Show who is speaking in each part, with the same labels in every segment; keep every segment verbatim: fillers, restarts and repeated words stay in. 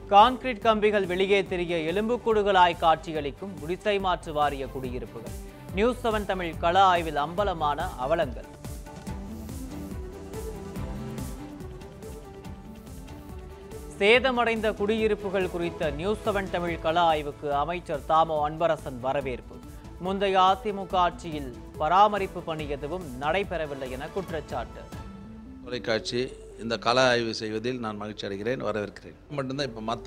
Speaker 1: Concrete கம்பிகள் வெளியே தெரிய எலும்புக்கூடுகளாய் காட்சியளிக்கும் குடிசை மாற்று வாரிய குடியிருப்புகள். நியூஸ் செவன் தமிழ் கள ஆய்வில் அம்பலமான அவலங்கள். சேதமடைந்த குடியிருப்புகள் குறித்த நியூஸ் செவன் தமிழ் கள ஆய்வுக்கு அமைச்சர் தாமோ அன்பரசன் வரவேற்பு. முந்தைய அதிமுக ஆட்சியில் பராமரிப்பு பணி எதுவும் நடைபெறவில்லை என குற்றச்சாட்டு.
Speaker 2: தொலைக்காட்சி இந்த கள ஆய்வு செய்வதில் நான் மகிழ்ச்சி அடைகிறேன், வரவேற்கிறேன். மட்டும்தான் இப்போ மற்ற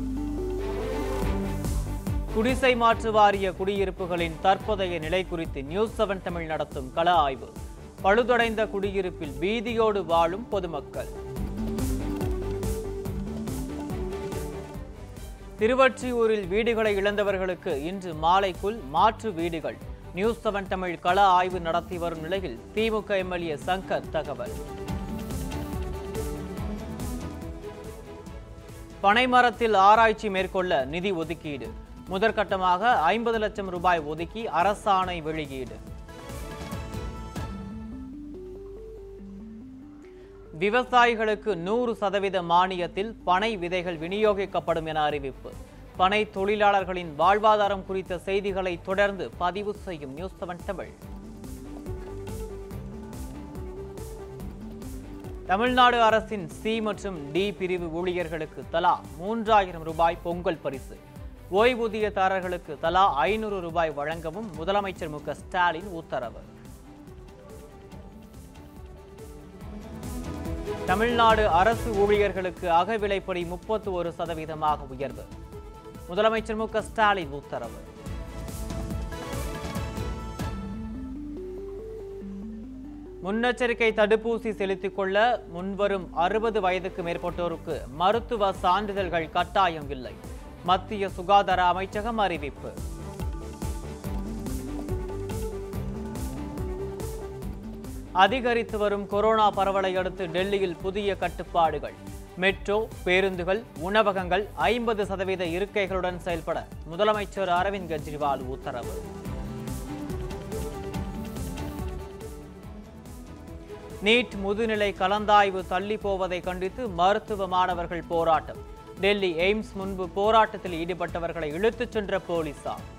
Speaker 1: குடிசை மாற்று வாரிய குடியிருப்புகளின் தற்போதைய நிலை குறித்து நியூஸ் செவன் தமிழ் நடத்தும் கள ஆய்வு. பழுதடைந்த குடியிருப்பில் பீதியோடு வாழும் பொதுமக்கள். திருவொற்றியூரில் வீடுகளை இழந்தவர்களுக்கு இன்று மாலைக்குள் மாற்று வீடுகள். நியூஸ் செவன் தமிழ் கள ஆய்வு நடத்தி வரும் நிலையில் திமுக எம்எல்ஏ சங்கர் தகவல். பனைமரத்தில் ஆராய்ச்சி மேற்கொள்ள நிதி ஒதுக்கீடு. முதற்கட்டமாக ஐம்பது லட்சம் ரூபாய் ஒதுக்கி அரசாணை வெளியீடு. விவசாயிகளுக்கு நூறு சதவீத மானியத்தில் பனை விதைகள் விநியோகிக்கப்படும் என அறிவிப்பு. பனை தொழிலாளர்களின் வாழ்வாதாரம் குறித்த செய்திகளை தொடர்ந்து பதிவு செய்யும் நியூஸ் செவன் தமிழ். தமிழ்நாடு அரசின் சி மற்றும் டி பிரிவு ஊழியர்களுக்கு தலா மூன்றாயிரம் ரூபாய் பொங்கல் பரிசு. ஓய்வூதியதாரர்களுக்கு தலா ஐநூறு ரூபாய் வழங்கவும் முதலமைச்சர் மு க ஸ்டாலின் உத்தரவு. தமிழ்நாடு அரசு ஊழியர்களுக்கு அகவிலைப்படி முப்பத்தி ஒரு சதவீதமாக உயர்வு. முதலமைச்சர் மு க ஸ்டாலின் உத்தரவு. முன்னெச்சரிக்கை தடுப்பூசி செலுத்திக் கொள்ள முன்வரும் அறுபது வயதுக்கு மேற்பட்டோருக்கு மருத்துவ சான்றிதழ்கள் கட்டாயம் இல்லை. மத்திய சுகாதார அமைச்சகம் அறிவிப்பு. அதிகரித்து வரும் கொரோனா பரவலை அடுத்து டெல்லியில் புதிய கட்டுப்பாடுகள். மெட்ரோ, பேருந்துகள், உணவகங்கள் ஐம்பது சதவீத இருக்கைகளுடன் செயல்பட முதலமைச்சர் அரவிந்த் கெஜ்ரிவால் உத்தரவு. நீட் முதுநிலை கலந்தாய்வு தள்ளி போவதை கண்டித்து மருத்துவ மாணவர்கள் போராட்டம். டெல்லி எய்ம்ஸ் முன்பு போராட்டத்தில் ஈடுபட்டவர்களை இழுத்துச் சென்ற போலீசார்.